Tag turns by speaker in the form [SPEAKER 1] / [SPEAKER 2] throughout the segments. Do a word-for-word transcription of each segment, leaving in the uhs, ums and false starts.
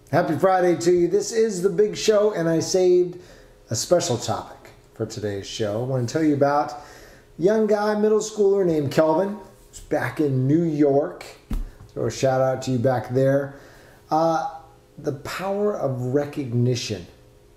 [SPEAKER 1] Happy Friday to you. This is The Big Show, and I saved a special topic for today's show. I want to tell you about a young guy, middle schooler named Kelvin. He's back in New York. So a shout out to you back there. Uh, the power of recognition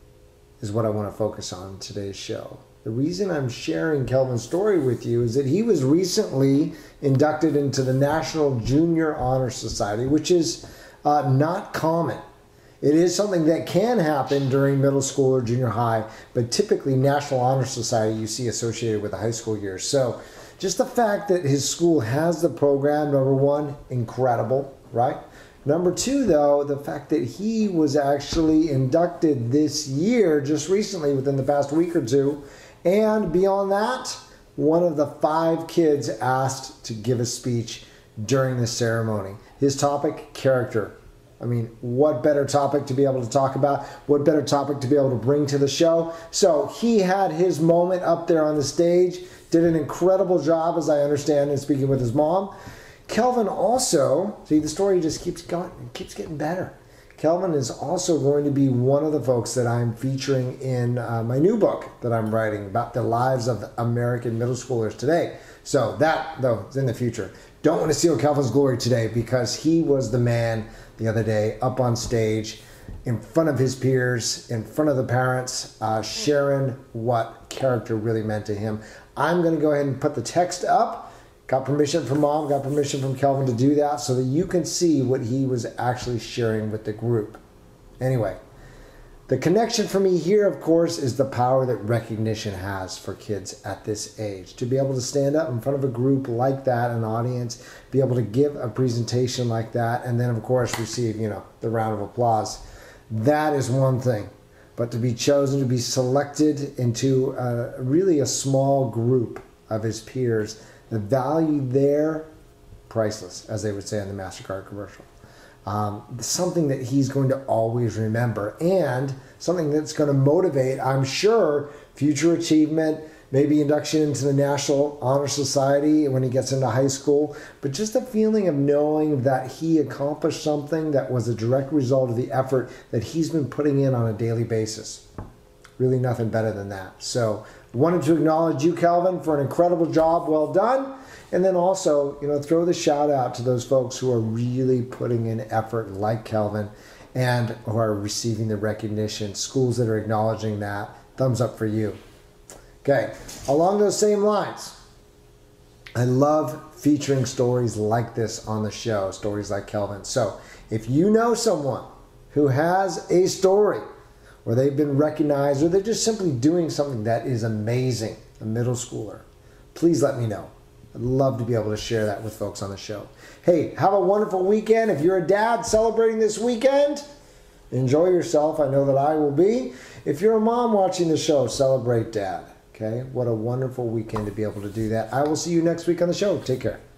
[SPEAKER 1] is what I want to focus on in today's show. The reason I'm sharing Kelvin's story with you is that he was recently inducted into the National Junior Honor Society, which is uh, not common. It is something that can happen during middle school or junior high, but typically National Honor Society you see associated with the high school years. So just the fact that his school has the program, number one, incredible, right? Number two, though, the fact that he was actually inducted this year, just recently, within the past week or two, and beyond that, one of the five kids asked to give a speech during the ceremony. His topic, character. I mean, what better topic to be able to talk about? What better topic to be able to bring to the show? So he had his moment up there on the stage, did an incredible job, as I understand, in speaking with his mom. Kelvin also, see, the story just keeps going, it keeps getting better. Kelvin is also going to be one of the folks that I'm featuring in uh, my new book that I'm writing about the lives of American middle schoolers today. So that, though, is in the future. Don't want to steal Kelvin's glory today because he was the man the other day up on stage in front of his peers, in front of the parents, uh, sharing what character really meant to him. I'm going to go ahead and put the text up. Got permission from mom, got permission from Kelvin to do that so that you can see what he was actually sharing with the group. Anyway, the connection for me here, of course, is the power that recognition has for kids at this age. To be able to stand up in front of a group like that, an audience, be able to give a presentation like that, and then, of course, receive, you know, the round of applause. That is one thing. But to be chosen, to be selected into uh, really a small group of his peers, the value there, priceless, as they would say in the MasterCard commercial. Um, something that he's going to always remember, and something that's going to motivate, I'm sure, future achievement, maybe induction into the National Honor Society when he gets into high school, but just a feeling of knowing that he accomplished something that was a direct result of the effort that he's been putting in on a daily basis. Really nothing better than that. So wanted to acknowledge you, Kelvin, for an incredible job. Well done. And then also, you know, throw the shout out to those folks who are really putting in effort like Kelvin and who are receiving the recognition. Schools that are acknowledging that. Thumbs up for you. Okay. Along those same lines, I love featuring stories like this on the show, stories like Kelvin. So if you know someone who has a story or they've been recognized, or they're just simply doing something that is amazing, a middle schooler, please let me know. I'd love to be able to share that with folks on the show. Hey, have a wonderful weekend. If you're a dad celebrating this weekend, enjoy yourself. I know that I will be. If you're a mom watching the show, celebrate dad. Okay? What a wonderful weekend to be able to do that. I will see you next week on the show. Take care.